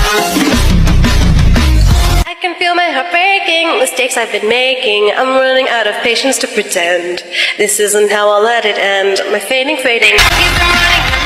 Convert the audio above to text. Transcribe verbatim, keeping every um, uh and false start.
I can feel my heart breaking, mistakes I've been making. I'm running out of patience to pretend. This isn't how I'll let it end. My fading, fading. Keep on running.